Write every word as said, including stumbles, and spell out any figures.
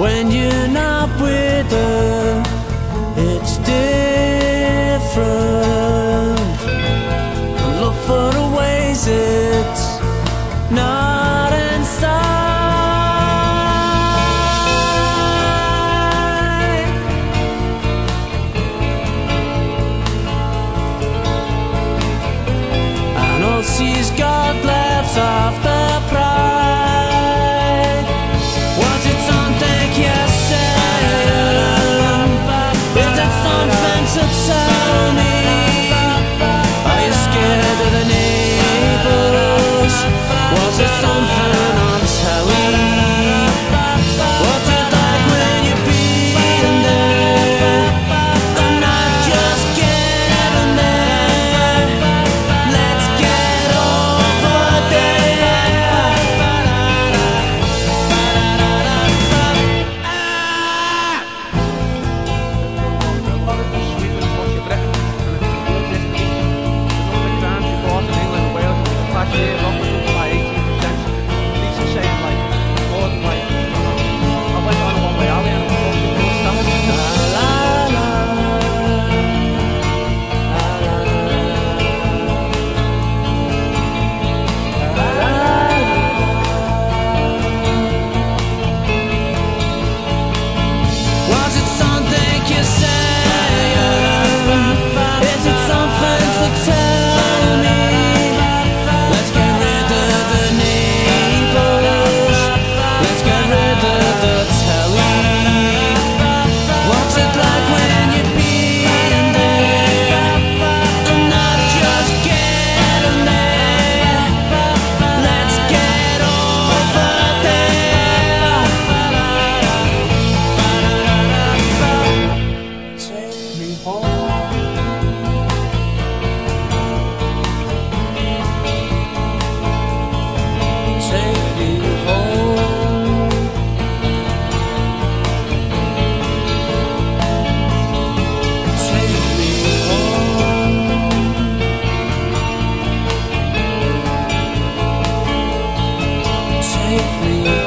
when you're not with her, it's different. And look for the ways it's not inside. I know she's got laughs off the pride. Was it something you said? Is it something to tell me? Are you scared of the neighbors? Was it something I'm telling? What's it like when you're being there and not just getting there? Let's get over there. Was it something you say? Is it something to tell me? Let's get rid of the neighbors. Let's get rid of the telly. What's it like when you're being there and not just getting there? Let's get over there. Take me home. Take me home. Take me home. Take me